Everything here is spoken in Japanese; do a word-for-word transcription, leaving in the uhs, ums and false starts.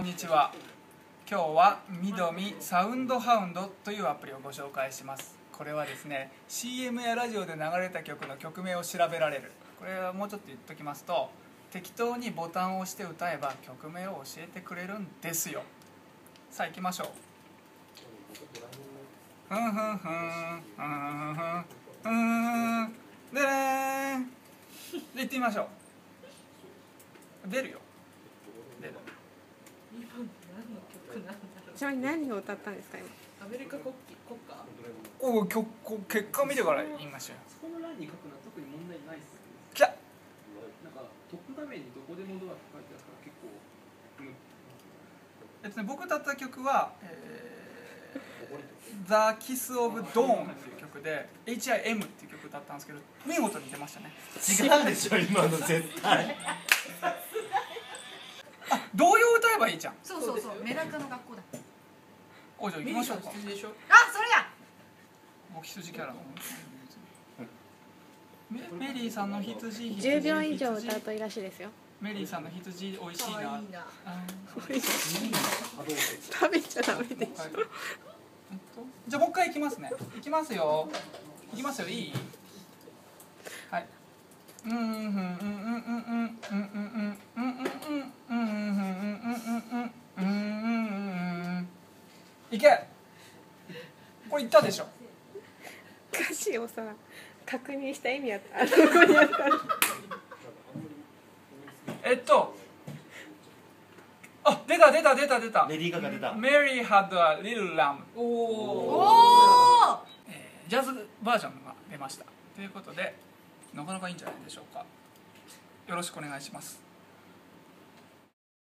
にちは。今日はミドミサウンドハウンドというアプリをご紹介します。これはですね シーエム やラジオで流れた曲の曲名を調べられる。これはもうちょっと言っときますと、適当にボタンを押して歌えば曲名を教えてくれるんですよ。さあ行きましょう。ふんふんふんふんふんふんふんでねーで行ってみましょう。出るよ。出る。 ちなみに何を歌ったんですか今。 アメリカ国旗国歌。 おお、曲結果見てから言いましょう。 そこの欄に書くのは特に問題ないっすね。 きゃ。 なんかトップ画面にどこでもドアって書いてあるから結構。 えっとね、僕歌った曲は、えー、The Kiss of Dawn っていう曲で エイチアイエム っていう曲歌ったんですけど、見事に出ましたね。 違うでしょ今の絶対。 あ、童謡歌えばいいじゃん。 そうそうそう、メダカの学校だ。 お、じゃあ行きましょうか。 羊でしょ。 あ、それや。 お、羊キャラのメ, メリーさんの羊羊じゅうびょう以上歌うといいらしいですよ。 メリーさんの羊美味しいな。 いいな。 あ食べちゃダメでしょ。 じゃあもう一回いきますね。いきますよ。いきますよ。いい？はい。うんうんうんうんうんうんうんうんうんうんうんうんうんいけ。これ言ったでしょ。 歌詞をさ確認した意味やった。あそこにあった。 えっと。あ、出た出た出た出た。 レディーガガ出た。 Mary had a little lamb。 おおお。 お。 えージャズバージョンが出ました。ということで、なかなかいいんじゃないでしょうか。よろしくお願いします。